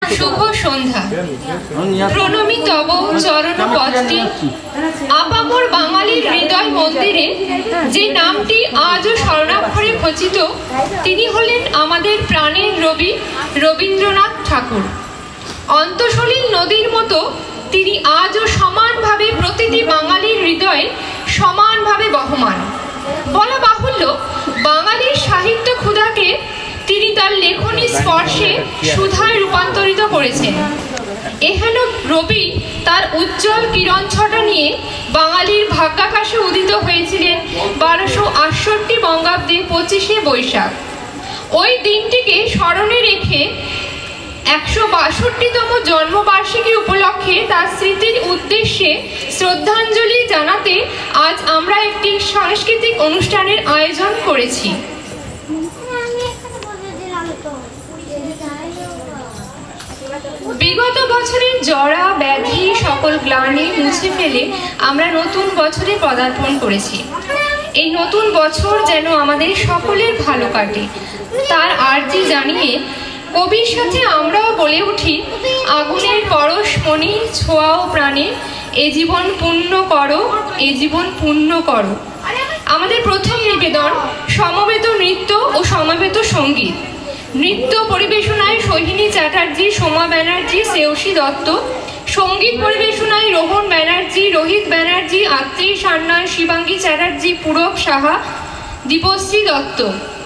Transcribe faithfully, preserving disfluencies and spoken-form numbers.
শুভ সন্ধ্যা। প্রণমী তব চরণ পদটি আপামর বাঙালির হৃদয় মন্দিরে যে নামটি আজও স্বর্ণাক্ষরে খচিত, তিনি হলেন আমাদের প্রাণের রবি রবীন্দ্রনাথ ঠাকুর। অন্তঃসলীল নদীর মতো তিনি আজও সমানভাবে প্রতিটি বাঙালির হৃদয়ে সমানভাবে বহমান। বলা বাহুল্য, বাঙালির সাহিত্য ক্ষুধাকে তিনি তার লেখনী স্পর্শে সুধায় রূপান্তরিত করেছেন। এহেন রবি তার উজ্জ্বল কিরণ ছটা নিয়ে বাঙালির ভাগ্যাকাশে উদিত হয়েছিলেন বারোশো আটষট্টি বঙ্গাব্দে পঁচিশে বৈশাখ। ওই দিনটিকে স্মরণে রেখে একশো বাষট্টিতম জন্মবার্ষিকী উপলক্ষে তার স্মৃতির উদ্দেশ্যে শ্রদ্ধাঞ্জলি জানাতে আজ আমরা একটি সাংস্কৃতিক অনুষ্ঠানের আয়োজন করেছি। বিগত বছরের জরা ব্যাধি সকল গ্লানি মুছে ফেলে আমরা নতুন বছরে পদার্পণ করেছি। এই নতুন বছর যেন আমাদের সকলের ভালো কাটে, তার আর্জি জানিয়ে কবির সাথে আমরাও বলে উঠি, আগুনের পরশ মনি ছোঁয়াও প্রাণে, এ জীবন পূর্ণ করো, এ জীবন পূর্ণ করো। আমাদের প্রথম নিবেদন সমবেত নৃত্য ও সমবেত সঙ্গীত। নৃত্য পরিবেশনায় সোহিনী চ্যাটার্জি, সোমা ব্যানার্জি, শ্রেয়সী দত্ত। সঙ্গীত পরিবেশনায় রোহন ব্যানার্জি, রোহিত ব্যানার্জি, আত্রি সান্যাল, শিবাঙ্গী চ্যাটার্জি, পূরব সাহা, দীপশ্রী দত্ত।